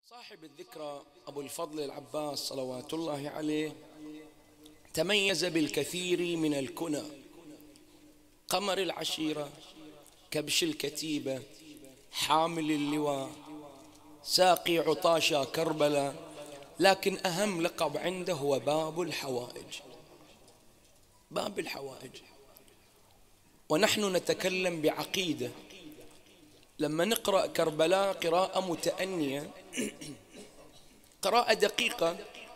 صاحب الذكرى أبو الفضل العباس صلوات الله عليه تميز بالكثير من الكنى: قمر العشيرة، كبش الكتيبة، حامل اللواء، ساقي عطاشا كربلاء. لكن أهم لقب عنده هو باب الحوائج. باب الحوائج. ونحن نتكلم بعقيدة. لما نقرأ كربلاء قراءة متأنية، قراءة دقيقة،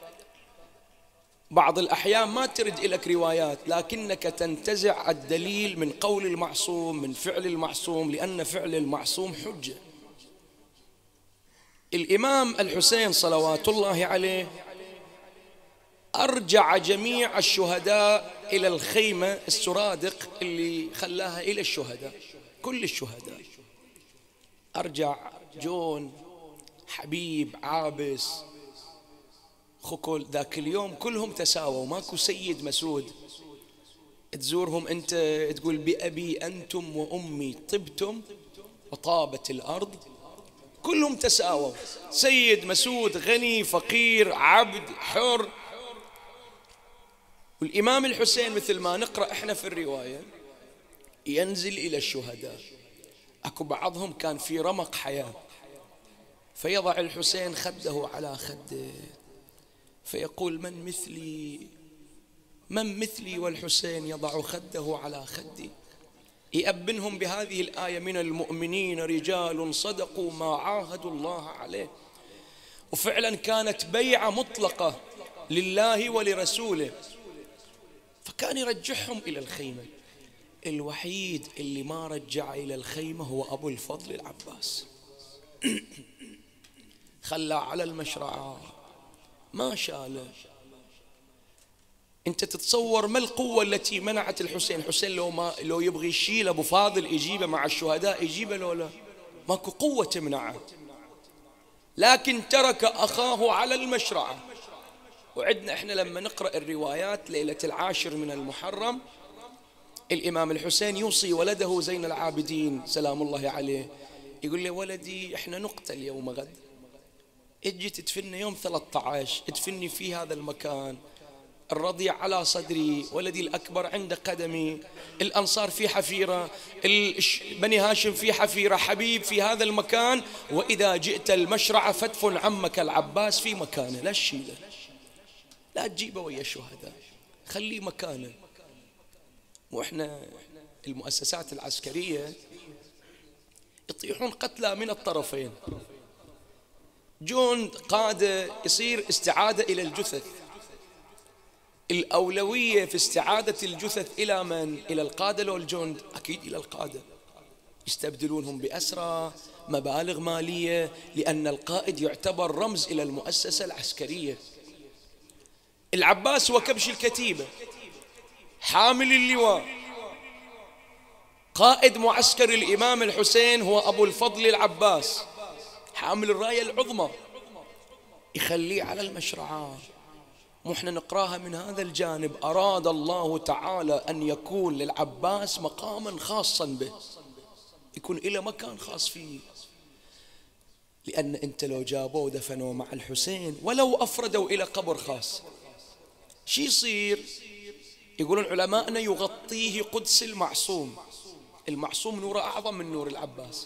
بعض الأحيان ما ترد إليك روايات، لكنك تنتزع الدليل من قول المعصوم، من فعل المعصوم، لأن فعل المعصوم حجة. الإمام الحسين صلوات الله عليه أرجع جميع الشهداء إلى الخيمة السرادق اللي خلاها إلى الشهداء، كل الشهداء. أرجع جون، حبيب، عابس، خكل، ذاك اليوم كلهم تساووا، ماكو سيد مسود تزورهم أنت تقول بأبي أنتم وأمي طبتم وطابت الأرض. كلهم تساووا، سيد مسود، غني، فقير، عبد، حر. والإمام الحسين مثل ما نقرأ إحنا في الرواية ينزل إلى الشهداء. أكو بعضهم كان في رمق حياة، فيضع الحسين خده على خده فيقول: من مثلي، من مثلي والحسين يضع خده على خدي. يأبنهم بهذه الآية: من المؤمنين رجال صدقوا ما عاهدوا الله عليه. وفعلا كانت بيعة مطلقة لله ولرسوله، فكان يرجعهم إلى الخيمة. الوحيد اللي ما رجع إلى الخيمة هو أبو الفضل العباس. خلى على المشرعة، ما شاله. انت تتصور ما القوة التي منعت الحسين؟ الحسين لو يبغي يشيل ابو فاضل يجيبه مع الشهداء، يجيبه لولا ماكو قوة تمنعه، لكن ترك اخاه على المشرعة. وعدنا احنا لما نقرأ الروايات ليلة 10 من المحرم، الامام الحسين يوصي ولده زين العابدين سلام الله عليه، يقول له: ولدي احنا نقتل يوم غد، اجي تدفني يوم 13، ادفني في هذا المكان، الرضيع على صدري، ولدي الأكبر عند قدمي، الأنصار في حفيرة، بني هاشم في حفيرة، حبيب في هذا المكان، وإذا جئت المشرعة فادفن عمك العباس في مكانه، لا تشيله، لا تجيبه ويا الشهداء، خليه مكانه. وإحنا المؤسسات العسكرية يطيحون قتلى من الطرفين. جون قادة يصير استعادة إلى الجثث، الأولوية في استعادة الجثث إلى من؟ إلى القادة لو الجند؟ أكيد إلى القادة. يستبدلونهم بأسرى، مبالغ مالية، لأن القائد يعتبر رمز إلى المؤسسة العسكرية. العباس هو كبش الكتيبة، حامل اللواء، قائد معسكر الإمام الحسين هو أبو الفضل العباس، حامل الراية العظمى، يخليه على المشرعة. وإحنا نقراها من هذا الجانب: أراد الله تعالى أن يكون للعباس مقاما خاصا به، يكون إلى مكان خاص فيه. لأن أنت لو جابوه دفنوا مع الحسين ولو أفردوا إلى قبر خاص، شي يصير؟ يقولون علماءنا يغطيه قدس المعصوم. المعصوم نوره أعظم من نور العباس.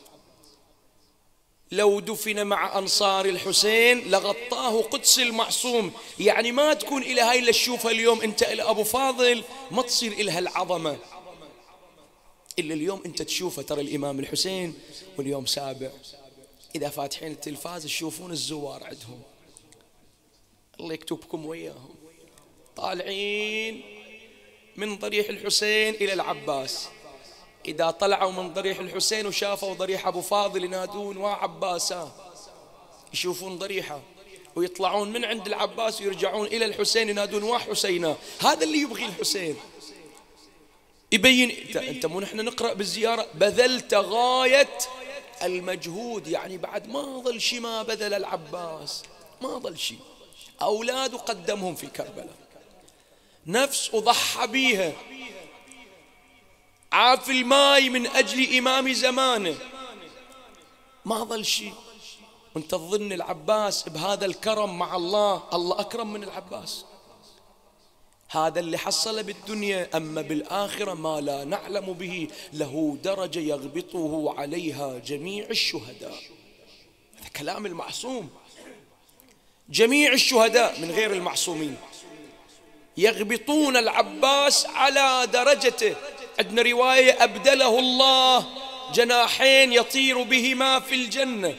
لو دفن مع أنصار الحسين لغطاه قدس المعصوم، يعني ما تكون إلى هاي اللي تشوفها اليوم أنت إلى أبو فاضل، ما تصير إلها العظمة إلا اليوم أنت تشوفها. ترى الإمام الحسين واليوم 7 إذا فاتحين التلفاز تشوفون الزوار عندهم، الله يكتبكم وياهم، طالعين من ضريح الحسين إلى العباس. إذا طلعوا من ضريح الحسين وشافوا ضريح أبو فاضل ينادون: وعباسا، يشوفون ضريحة، ويطلعون من عند العباس ويرجعون إلى الحسين ينادون: وحسينا. هذا اللي يبغي الحسين، يبين أنت مو نحن نقرأ بالزيارة: بذلت غاية المجهود، يعني بعد ما ظل شيء ما بذل العباس، ما ظل شيء. أولاده قدمهم في كربلاء، نفس وضحى بيها، عاف الماي من أجل إمام زمانه، ما ظل شيء. وانت تظن العباس بهذا الكرم مع الله، الله أكرم من العباس. هذا اللي حصل بالدنيا، أما بالآخرة ما لا نعلم به، له درجة يغبطه عليها جميع الشهداء. هذا كلام المعصوم. جميع الشهداء من غير المعصومين يغبطون العباس على درجته. عندنا رواية أبدله الله جناحين يطير بهما في الجنة.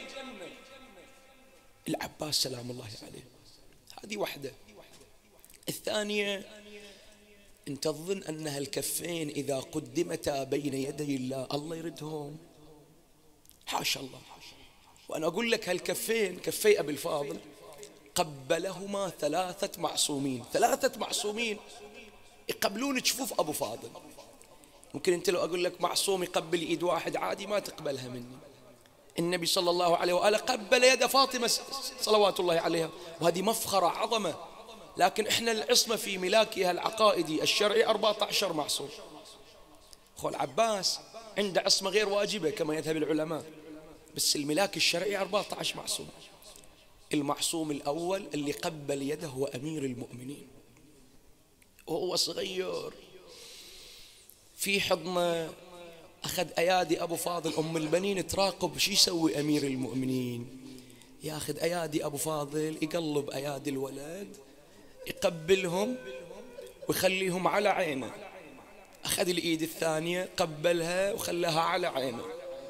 العباس سلام الله عليه. هذه واحدة. الثانية، انت تظن أن هالكفين إذا قدمتا بين يدي الله الله يردهم؟ حاشا الله. وأنا أقول لك هالكفين كفي أبي الفاضل قبلهما 3 معصومين. 3 معصومين يقبلون جفوف أبو فاضل. ممكن أنت لو أقول لك معصوم يقبل إيد واحد عادي ما تقبلها مني. النبي صلى الله عليه وآله قبل يد فاطمة صلوات الله عليها، وهذه مفخرة عظمة. لكن إحنا العصمة في ملاكها العقائدي الشرعي 14 معصوم. أخو العباس عنده عصمة غير واجبة كما يذهب العلماء، بس الملاك الشرعي 14 معصوم. المعصوم الأول اللي قبل يده هو أمير المؤمنين، وهو صغير في حضنه أخذ أيادي أبو فاضل. أم البنين تراقب شو يسوي أمير المؤمنين، ياخذ أيادي أبو فاضل يقلب أيادي الولد يقبلهم ويخليهم على عينه. أخذ الإيد الثانية قبلها وخلاها على عينه.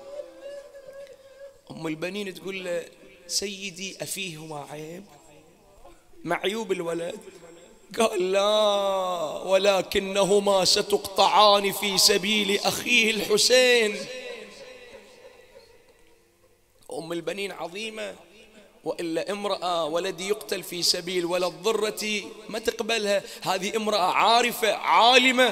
أم البنين تقول له سيدي أفيهما عيب؟ معيوب الولد؟ قال لا، ولكنهما ستقطعان في سبيل أخيه الحسين. أم البنين عظيمة، وإلا امرأة ولدي يقتل في سبيل ولد ضرتي ما تقبلها. هذه امرأة عارفة عالمة.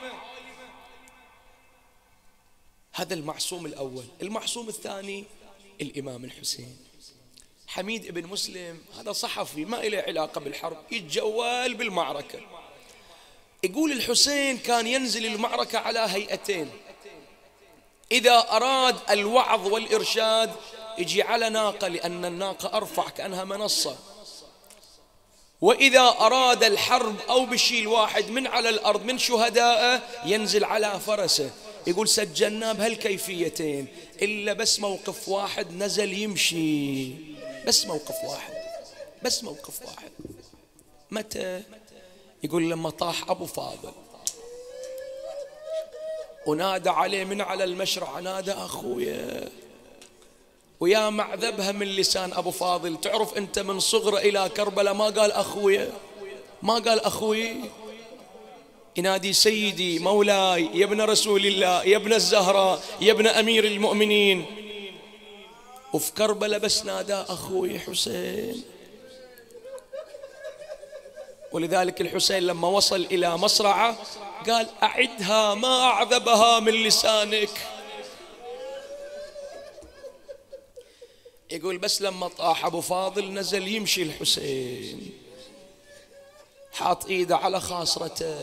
هذا المعصوم الأول. المعصوم الثاني الإمام الحسين. حميد بن مسلم هذا صحفي ما له علاقة بالحرب، يتجول بالمعركة. يقول الحسين كان ينزل المعركة على هيئتين. إذا أراد الوعظ والإرشاد يجي على ناقة، لأن الناقة أرفع كأنها منصة. وإذا أراد الحرب أو بشيل واحد من على الأرض من شهدائه ينزل على فرسه. يقول سجلنا بهالكيفيتين، إلا بس موقف واحد نزل يمشي، بس موقف واحد، بس موقف واحد. متى؟ يقول لما طاح أبو فاضل ونادى عليه من على المشرع، نادى أخويا، ويا معذبها من لسان أبو فاضل. تعرف أنت من صغره إلى كربلاء ما قال أخويا، ما قال أخوي، ينادي سيدي مولاي يا ابن رسول الله يا ابن الزهراء يا ابن أمير المؤمنين. وفي كربلاء بس نادى أخوي حسين. ولذلك الحسين لما وصل إلى مصرعه قال أعدها ما أعذبها من لسانك. يقول بس لما طاح أبو فاضل نزل يمشي الحسين حاط إيده على خاصرته.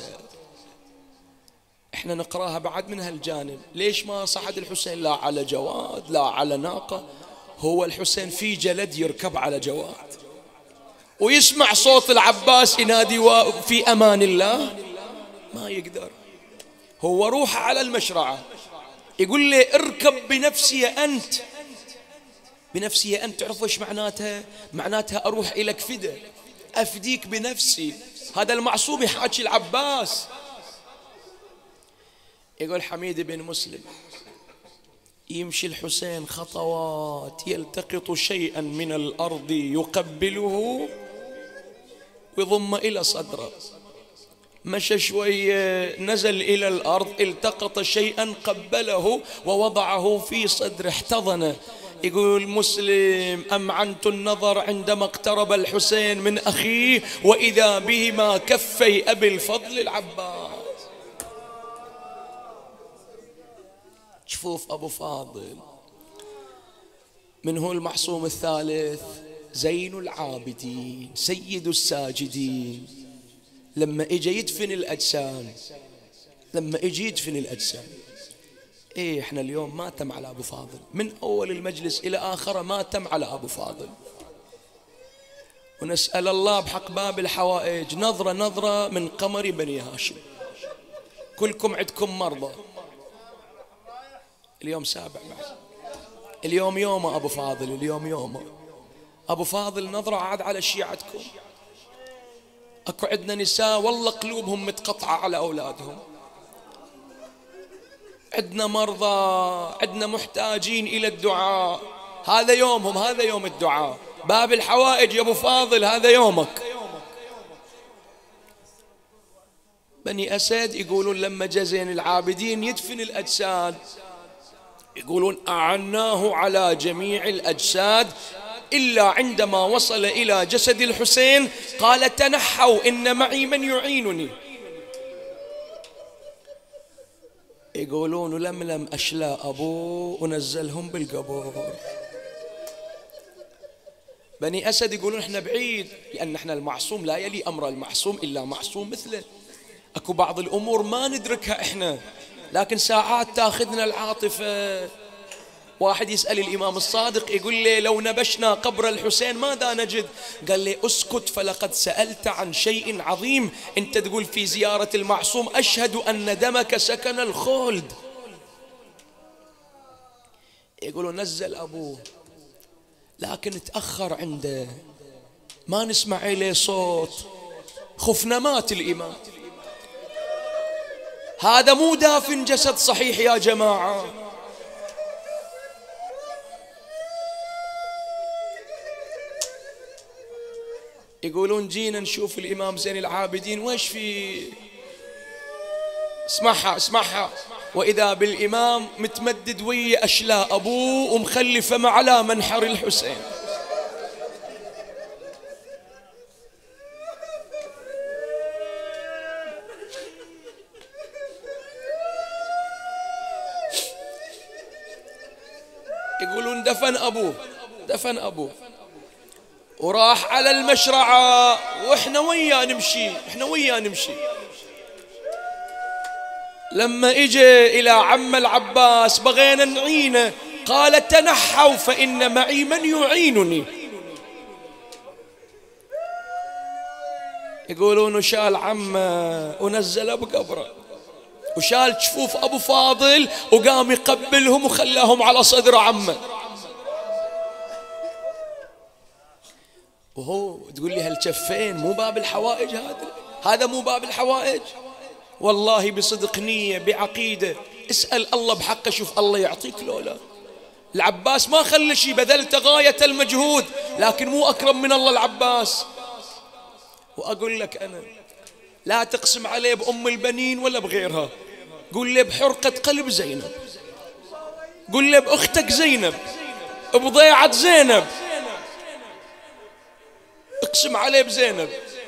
احنا نقراها بعد من هالجانب. ليش ما صعد الحسين لا على جواد لا على ناقة؟ هو الحسين في جلد يركب على جواد ويسمع صوت العباس ينادي في أمان الله، ما يقدر. هو روح على المشرعة يقول لي اركب بنفسي أنت، بنفسي أنت. تعرف ايش معناتها؟ معناتها أروح إليك فدا، أفديك بنفسي. هذا المعصوم يحاكي العباس. يقول حميد بن مسلم يمشي الحسين خطوات يلتقط شيئا من الأرض يقبله ويضم إلى صدره. مشى شوية نزل إلى الأرض التقط شيئا قبله ووضعه في صدره احتضنه. يقول مسلم أمعنت النظر عندما اقترب الحسين من أخيه وإذا بهما كفي أبي الفضل العباس. شوف أبو فاضل. من هو المعصوم الثالث؟ زين العابدين سيد الساجدين. لما اجى يدفن الأجسام، لما اجى يدفن الأجسام إيه إحنا اليوم ماتم على أبو فاضل، من أول المجلس إلى آخره ماتم على أبو فاضل. ونسأل الله بحق باب الحوائج نظرة نظرة من قمر بني هاشم. كلكم عندكم مرضى، اليوم سابع بعد، اليوم يومه أبو فاضل، اليوم يومه أبو فاضل. نظرة عاد على شيعتكم، أكو عندنا نساء والله قلوبهم متقطعة على أولادهم، عندنا مرضى، عندنا محتاجين إلى الدعاء. هذا يومهم، هذا يوم الدعاء. باب الحوائج يا أبو فاضل هذا يومك. بني أسد يقولون لما جاء زين العابدين يدفن الأجساد، يقولون أعناه على جميع الأجساد إلا عندما وصل إلى جسد الحسين قال تنحوا إن معي من يعينني. يقولون لملم أشلاء أبوه ونزلهم بالقبور. بني أسد يقولون احنا بعيد، لأن احنا المعصوم لا يلي أمر المعصوم إلا معصوم مثله. أكو بعض الأمور ما ندركها احنا، لكن ساعات تاخذنا العاطفة. واحد يسأل الإمام الصادق يقول لي لو نبشنا قبر الحسين ماذا نجد؟ قال لي اسكت فلقد سألت عن شيء عظيم. انت تقول في زيارة المعصوم أشهد أن دمك سكن الخلد. يقولوا نزل أبوه لكن تأخر عنده، ما نسمع إليه صوت، خفنا مات الإمام. هذا مو دافن جسد صحيح يا جماعة. يقولون جينا نشوف الإمام زين العابدين وش في، اسمعها اسمعها، وإذا بالإمام متمدد ويا أشلاء أبوه ومخلفة على منحر الحسين. يقولون دفن أبوه، دفن أبوه وراح على المشرعة وإحنا وياه نمشي، إحنا وياه نمشي. لما إجى إلى عم العباس بغينا نعينه قال تنحوا فإن معي من يعينني. يقولون وشال عمه ونزل بقبره، وشال جفوف أبو فاضل وقام يقبلهم وخلاهم على صدر عمه. وهو تقول لي هالجفين مو باب الحوائج؟ هذا مو باب الحوائج. والله بصدق نية بعقيدة اسأل الله بحقه، شوف الله يعطيك لولا. العباس ما خلى شيء، بذلت غاية المجهود، لكن مو أكرم من الله العباس. وأقول لك أنا لا تقسم عليه بأم البنين ولا بغيرها، قول لي بحرقة قلب زينب، قول لي بأختك زينب، بضيعة زينب، اقسم عليه بزينب.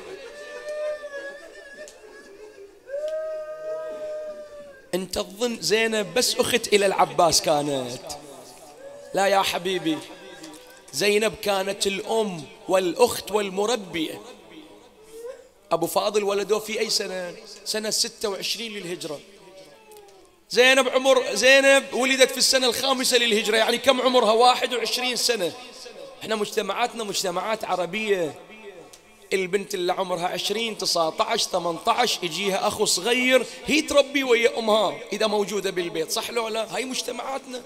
انت تظن زينب بس اخت الى العباس كانت؟ لا يا حبيبي، زينب كانت الام والاخت والمربية. ابو فاضل ولده في اي سنة؟ سنة 26 للهجرة. زينب ولدت في السنة 5 للهجرة، يعني كم عمرها؟ 21 سنة. احنا مجتمعاتنا مجتمعات عربية، البنت اللي عمرها 20 19 18 يجيها أخو صغير هي تربي ويا أمها إذا موجودة بالبيت، صح لو لا؟ هاي مجتمعاتنا.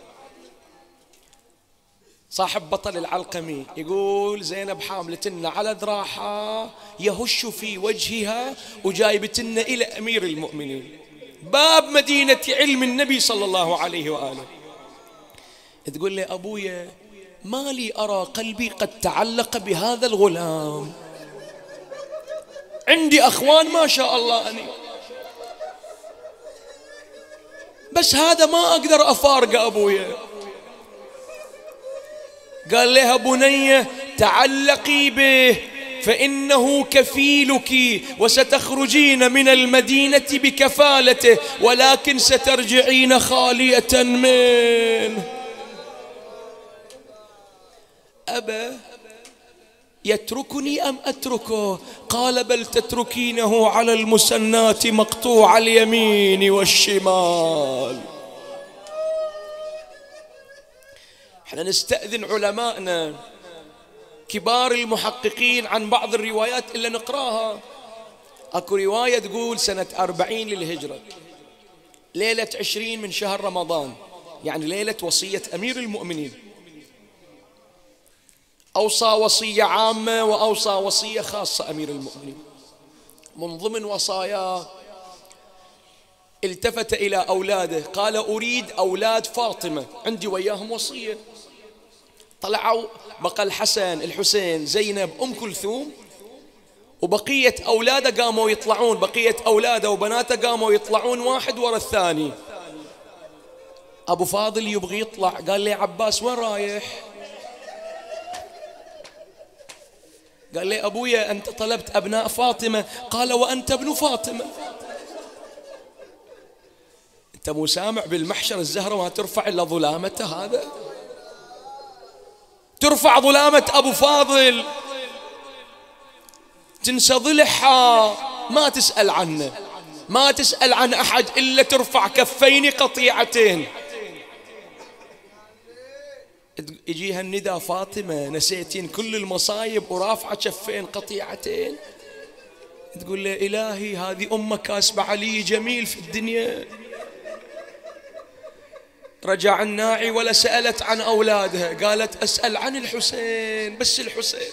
صاحب بطل العلقمي يقول زينب حاملتنا على ذراعها يهش في وجهها وجايبتنا إلى أمير المؤمنين باب مدينة علم النبي صلى الله عليه وآله. تقول لي أبويا ما لي أرى قلبي قد تعلق بهذا الغلام، عندي أخوان ما شاء الله أني، بس هذا ما أقدر أفارقه أبويا. قال لها بنية تعلقي به فإنه كفيلك وستخرجين من المدينة بكفالته، ولكن سترجعين خالية منه. أبا يتركني أم أتركه؟ قال بل تتركينه على المسنات مقطوع اليمين والشمال. احنا نستأذن علمائنا كبار المحققين عن بعض الروايات اللي نقراها. اكو رواية تقول سنة 40 للهجرة، ليلة 20 من شهر رمضان، يعني ليلة وصية أمير المؤمنين، أوصى وصية عامة وأوصى وصية خاصة أمير المؤمنين. من ضمن وصاياه التفت إلى أولاده قال أريد أولاد فاطمة، عندي وياهم وصية. طلعوا بقى الحسن الحسين زينب أم كلثوم، وبقية أولاده قاموا يطلعون، بقية أولاده وبناته قاموا يطلعون واحد ورا الثاني. أبو فاضل يبغي يطلع، قال لي عباس وين رايح؟ قال لي أبويا أنت طلبت أبناء فاطمة. قال وأنت ابن فاطمة. أنت مو سامع بالمحشر الزهرة ما ترفع إلا ظلامته، هذا ترفع ظلامة أبو فاضل، تنسى ضلعها، ما تسأل عنه، ما تسأل عن أحد إلا ترفع كفين قطيعتين. يجيها الندى فاطمة نسيتين كل المصايب ورافعة كفين قطيعتين. تقول له إلهي هذه أمك كاسبة علي جميل في الدنيا. رجع الناعي ولا سألت عن أولادها، قالت أسأل عن الحسين، بس الحسين.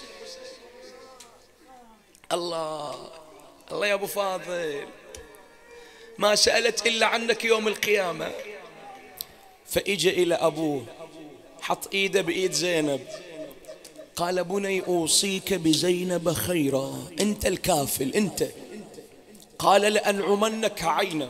الله الله يا أبو فاضل، ما سألت إلا عنك يوم القيامة. فإجا إلى أبوه حط إيده بإيد زينب، قال بني أوصيك بزينب خيرا، أنت الكافل أنت. قال لأنعمنك عينه.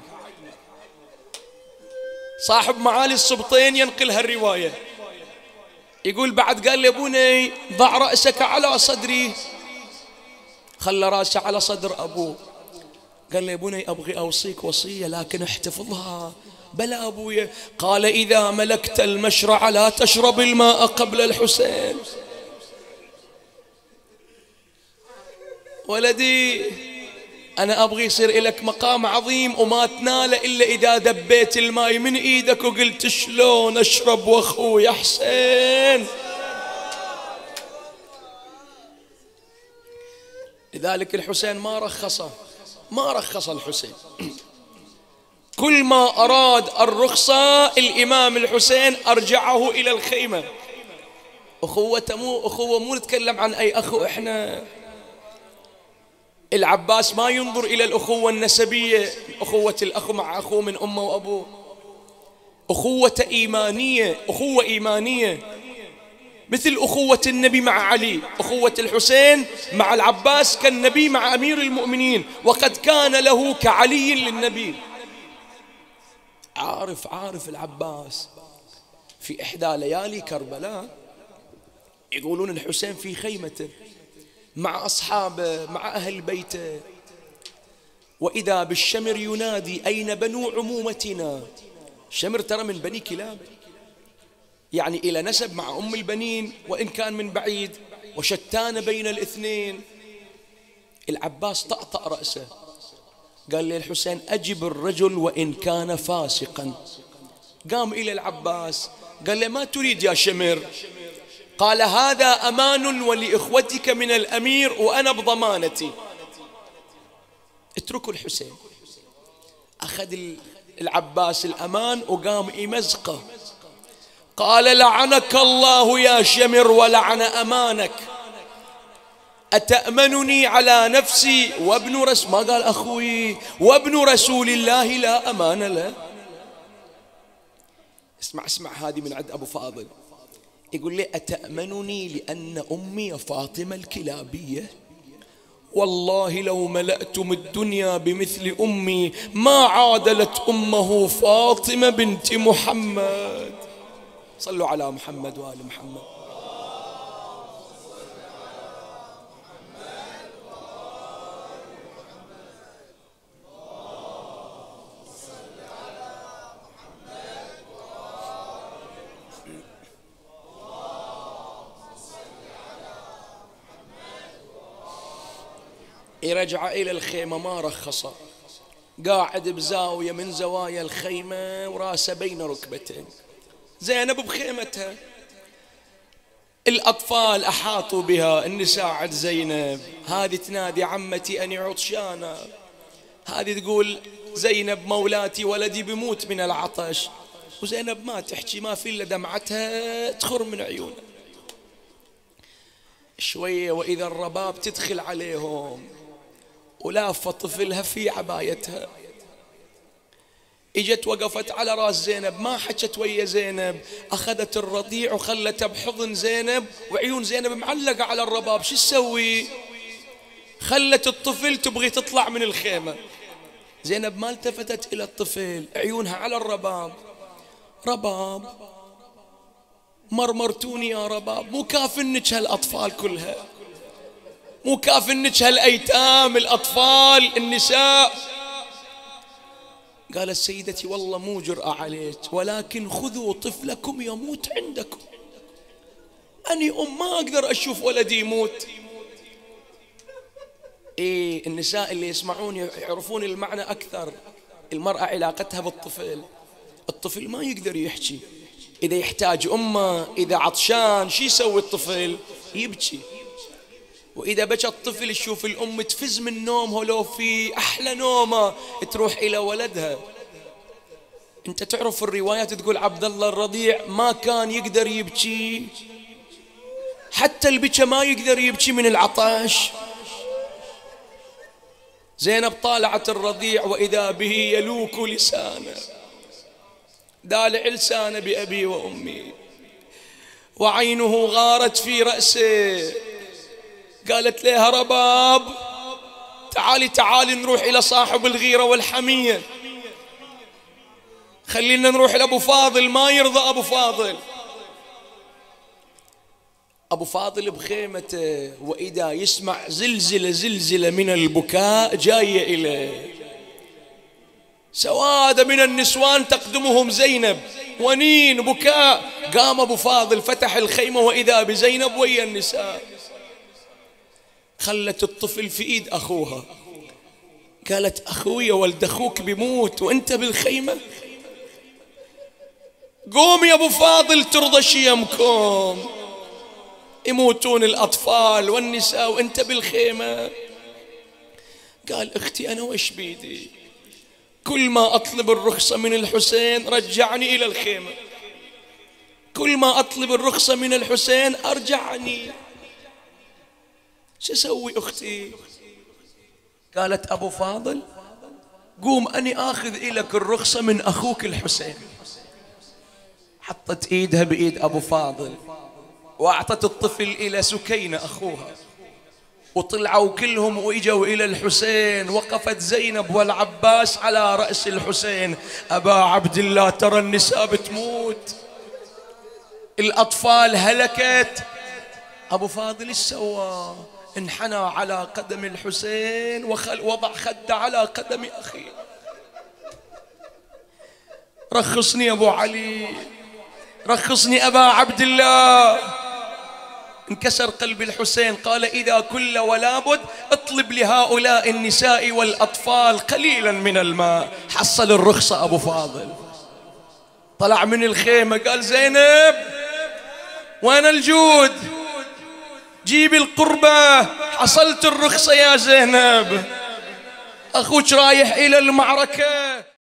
صاحب معالي السبطين ينقل هالرواية، يقول بعد قال لي بني ضع رأسك على صدري، خلى رأسه على صدر أبوه. قال لي بني أبغي أوصيك وصية لكن احتفظها. بلى أبويا. قال إذا ملكت المشرع لا تشرب الماء قبل الحسين. ولدي أنا أبغي يصير لك مقام عظيم وما تناله إلا إذا دبيت الماء من إيدك وقلت شلون أشرب وأخوي حسين. لذلك الحسين ما رخص الحسين. كل ما أراد الرخصة الإمام الحسين أرجعه إلى الخيمة. أخوة مو نتكلم عن أي أخو. إحنا العباس ما ينظر إلى الأخوة النسبية، أخوة الأخ مع أخوه من أمه وأبوه، أخوة إيمانية مثل أخوة النبي مع علي، أخوة الحسين مع العباس كالنبي مع أمير المؤمنين، وقد كان له كعلي للنبي. عارف العباس في إحدى ليالي كربلاء يقولون الحسين في خيمته مع أصحابه مع أهل بيته، وإذا بالشمر ينادي أين بنو عمومتنا. شمر ترى من بني كلاب، يعني إلى نسب مع أم البنين وإن كان من بعيد، وشتان بين الاثنين. العباس طأطأ رأسه قال لي الحسين أجب الرجل وإن كان فاسقا. قام إلى العباس قال له ما تريد يا شمر؟ قال هذا أمان ولإخوتك من الأمير وأنا بضمانتي. اتركوا الحسين. أخذ العباس الأمان وقام يمزقه. قال لعنك الله يا شمر ولعن أمانك، أتأمنني على نفسي وابن رسول، ما قال أخوي، وابن رسول الله لا أمان له. اسمع هذه من عند أبو فاضل. يقول لي أتأمنني لأن أمي فاطمة الكلابية؟ والله لو ملأتم الدنيا بمثل أمي ما عادلت أمه فاطمة بنت محمد. صلوا على محمد وآل محمد. يرجع إلى الخيمة ما رخص، قاعد بزاوية من زوايا الخيمة وراسه بين ركبتين. زينب بخيمتها الأطفال أحاطوا بها، النساء عند زينب، هذه تنادي عمتي أني عطشانة، هذه تقول زينب مولاتي ولدي بموت من العطش، وزينب ما تحكي، ما في إلا دمعتها تخر من عيونها. شوية وإذا الرباب تدخل عليهم ولافة طفلها في عبايتها، اجت وقفت على راس زينب، ما حكت ويا زينب، اخذت الرضيع وخلته بحضن زينب، وعيون زينب معلقة على الرباب. شو تسوي؟ خلت الطفل تبغي تطلع من الخيمة. زينب ما التفتت الى الطفل، عيونها على الرباب. رباب مرمرتوني يا رباب، مو كافنك هالاطفال كلها، مو كافنك هالايتام الاطفال النساء. قالت سيدتي والله مو جرأة عليك، ولكن خذوا طفلكم يموت عندكم، أني ما أقدر أشوف ولدي يموت. إيه النساء اللي يسمعون يعرفون المعنى أكثر. المرأة علاقتها بالطفل، الطفل ما يقدر يحكي، إذا يحتاج أمه، إذا عطشان شي يسوي الطفل؟ يبكي. وإذا بكى الطفل يشوف الأم تفز من نومه، لو في أحلى نومة تروح إلى ولدها. أنت تعرف الروايات تقول عبد الله الرضيع ما كان يقدر يبكي، حتى البكى ما يقدر يبكي من العطش. زينب طالعت الرضيع وإذا به يلوك لسانه، دالع لسانه بأبي وأمي، وعينه غارت في رأسه. قالت لها رباب تعالي تعالي نروح إلى صاحب الغيرة والحمية، خلينا نروح لأبو فاضل. ما يرضى أبو فاضل. أبو فاضل بخيمته، وإذا يسمع زلزلة من البكاء جاية إليه، سواد من النسوان تقدمهم زينب، ونين بكاء. قام أبو فاضل فتح الخيمة وإذا بزينب ويا النساء، خلت الطفل في إيد أخوها. قالت أخوي ولد أخوك بيموت وأنت بالخيمة، قوم يا أبو فاضل ترضى شيمكم، يموتون الأطفال والنساء وأنت بالخيمة. قال أختي أنا وش بيدي، كل ما أطلب الرخصة من الحسين رجعني إلى الخيمة، كل ما أطلب الرخصة من الحسين أرجعني، شو أسوي أختي؟ قالت أبو فاضل قوم أني آخذ إلك الرخصة من أخوك الحسين. حطت إيدها بإيد أبو فاضل وأعطت الطفل إلى سكينة أخوها، وطلعوا كلهم وإجوا إلى الحسين. وقفت زينب والعباس على رأس الحسين. أبا عبد الله ترى النساء بتموت، الأطفال هلكت. أبو فاضل ايش سوى؟ انحنى على قدم الحسين ووضع خده على قدم أخيه. رخصني أبو علي، رخصني أبا عبد الله. انكسر قلب الحسين. قال إذا كل ولا بد اطلب لهؤلاء النساء والأطفال قليلا من الماء. حصل الرخصة أبو فاضل، طلع من الخيمة قال زينب وين الجود، جيب القربة، حصلت الرخصة يا زينب، أخوك رايح إلى المعركة.